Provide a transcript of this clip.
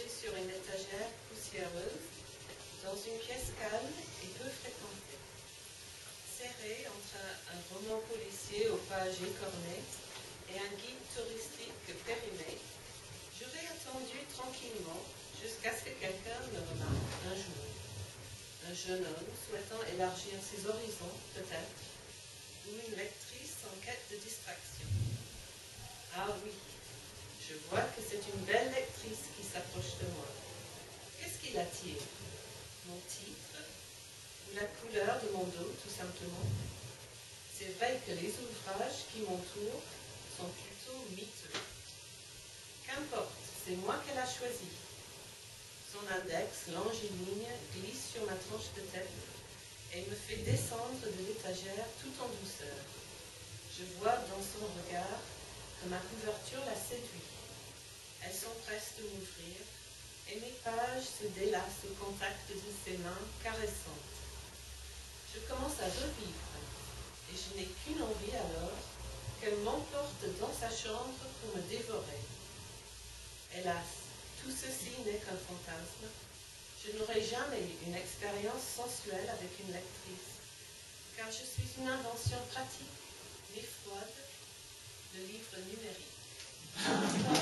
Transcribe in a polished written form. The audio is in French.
rangés sur une étagère poussiéreuse, dans une pièce calme et peu fréquentée. Serré entre un roman policier aux pages écornées et un guide touristique périmé, j'aurais attendu tranquillement jusqu'à ce que quelqu'un me remarque un jour. Un jeune homme souhaitant élargir ses horizons, peut-être, ou une lectrice en quête de distraction. Ah oui, je vois que c'est une belle lectrice qui s'approche de moi. Qu'est-ce qui l'attire? Mon titre? Ou la couleur de mon dos, tout simplement? C'est vrai que les ouvrages qui m'entourent sont plutôt miteux. Qu'importe, c'est moi qu'elle a choisi. Son index longiligne glisse sur ma tranche de tête et me fait descendre de l'étagère tout en douceur. Je vois dans son regard que ma couverture la séduit. Elle s'empresse de m'ouvrir et mes pages se délassent au contact de ses mains caressantes. Je commence à revivre et je n'ai qu'une envie alors, qu'elle m'emporte dans sa chambre pour me dévorer. Hélas, tout ceci n'est qu'un fantasme. Je n'aurai jamais eu une expérience sensuelle avec une lectrice, car je suis une invention pratique, mais froide, de livres numériques.